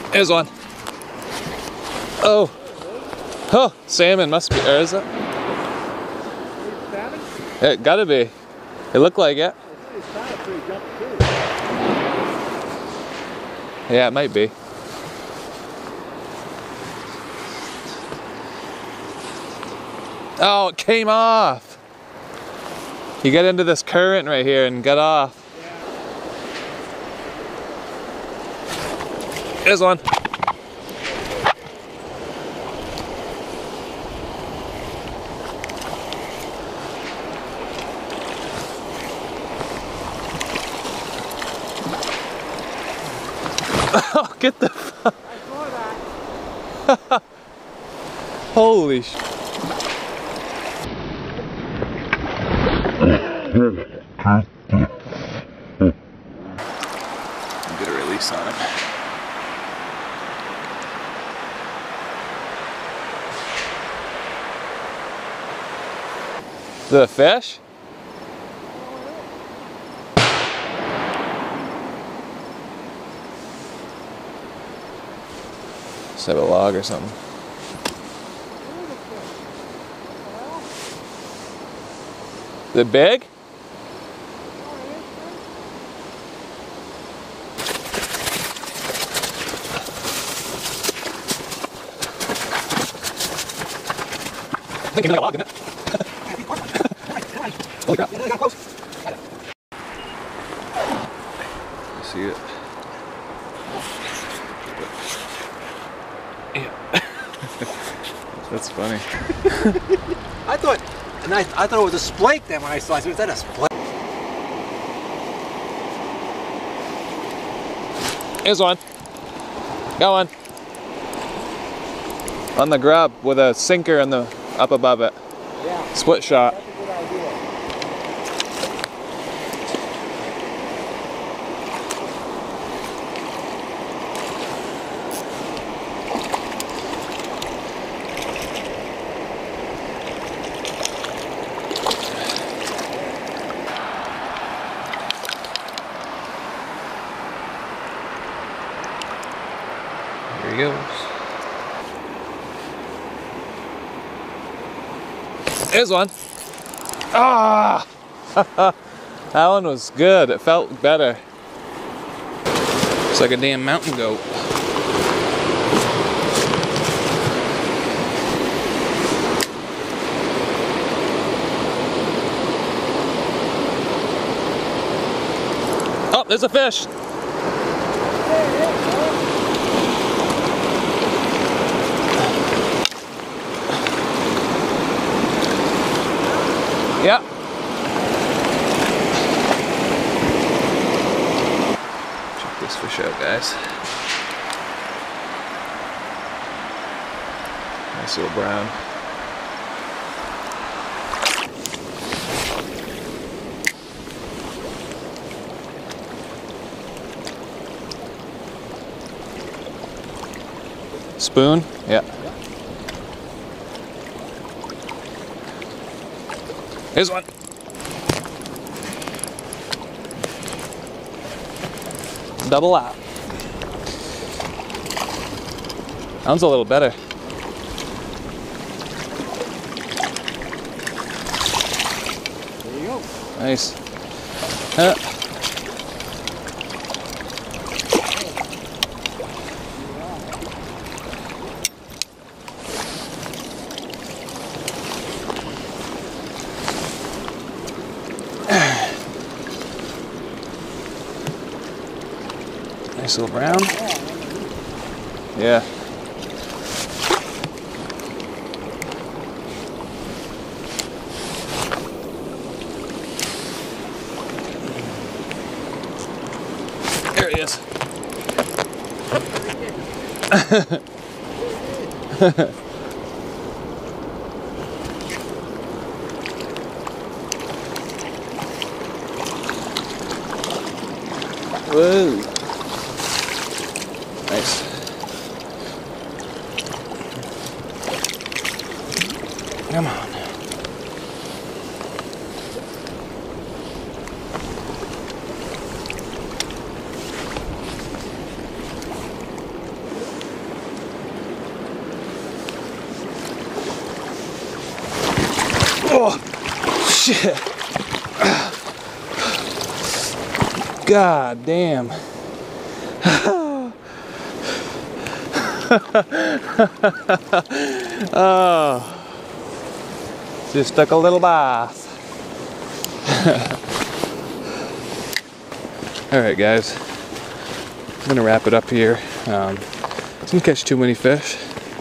There's one. Oh. Oh, salmon must be, or is it? Salmon? It gotta be. It looked like it. Yeah, it might be. Oh, it came off. You get into this current right here and get off. There's one. Oh, get the fuck. I saw that. Holy sh. Get a release on him. Is it a fish? Just have a log or something. Is it big? I think it's like a log, isn't it? Holy crap. I see it. Yeah. That's funny. I thought it was a splake then when I saw it. Was that a splake? Here's one. Got one. On the grub with a sinker in the up above it. Yeah. Split shot. That's a good idea. Here he goes. There's one. Ah! That one was good. It felt better. It's like a damn mountain goat. Oh, there's a fish. Yeah. Check this fish out, guys. Nice little brown. Spoon? Yeah. Here's one. Double out. That one's a little better. There you go. Nice. Nice little brown. Yeah. There he is. Whoa. Nice. Come on. shit. God damn. Oh. Just took a little bath. Alright guys, I'm gonna wrap it up here. Didn't catch too many fish.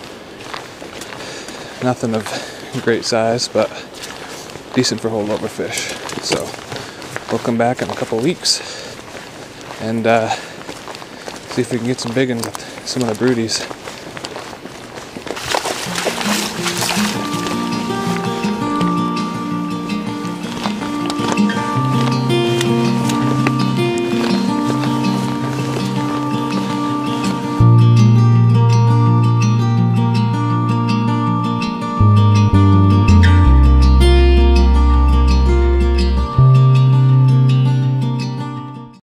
Nothing of great size, but decent for holdover fish. So we'll come back in a couple weeks and see if we can get some big ones with some of the broodies.